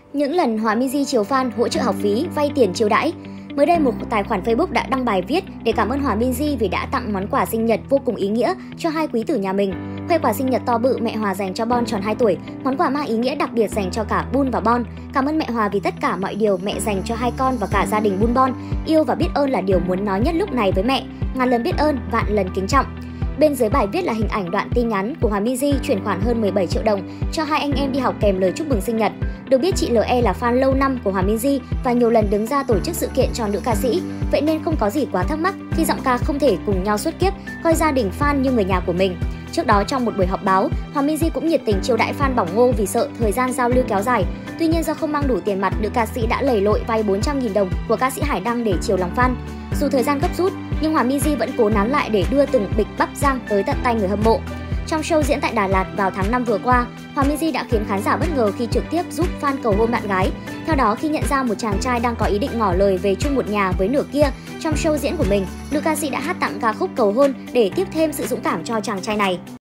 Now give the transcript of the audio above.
Những lần Hòa Minzy chiều fan hỗ trợ học phí, vay tiền chiêu đãi. Mới đây, một tài khoản Facebook đã đăng bài viết để cảm ơn Hòa Minzy vì đã tặng món quà sinh nhật vô cùng ý nghĩa cho hai quý tử nhà mình. Khoe quà sinh nhật to bự mẹ Hòa dành cho Bon tròn 2 tuổi, món quà mang ý nghĩa đặc biệt dành cho cả Bun và Bon. Cảm ơn mẹ Hòa vì tất cả mọi điều mẹ dành cho hai con và cả gia đình Bun Bon. Yêu và biết ơn là điều muốn nói nhất lúc này với mẹ. Ngàn lần biết ơn, vạn lần kính trọng. Bên dưới bài viết là hình ảnh đoạn tin nhắn của Hòa Minzy chuyển khoản hơn 17 triệu đồng cho hai anh em đi học kèm lời chúc mừng sinh nhật. Được biết chị LE là fan lâu năm của Hòa Minzy và nhiều lần đứng ra tổ chức sự kiện cho nữ ca sĩ, vậy nên không có gì quá thắc mắc khi giọng ca không thể cùng nhau suốt kiếp, coi gia đình fan như người nhà của mình. Trước đó trong một buổi họp báo, Hòa Minzy cũng nhiệt tình chiêu đãi fan bỏng ngô vì sợ thời gian giao lưu kéo dài. Tuy nhiên do không mang đủ tiền mặt, nữ ca sĩ đã lầy lội vay 400.000 đồng của ca sĩ Hải Đăng để chiều lòng fan. Dù thời gian gấp rút, nhưng Hòa Minzy vẫn cố nán lại để đưa từng bịch bắp rang tới tận tay người hâm mộ. Trong show diễn tại Đà Lạt vào tháng 5 vừa qua, Hòa Minzy đã khiến khán giả bất ngờ khi trực tiếp giúp fan cầu hôn bạn gái. Theo đó, khi nhận ra một chàng trai đang có ý định ngỏ lời về chung một nhà với nửa kia trong show diễn của mình, nữ ca sĩ đã hát tặng ca khúc cầu hôn để tiếp thêm sự dũng cảm cho chàng trai này.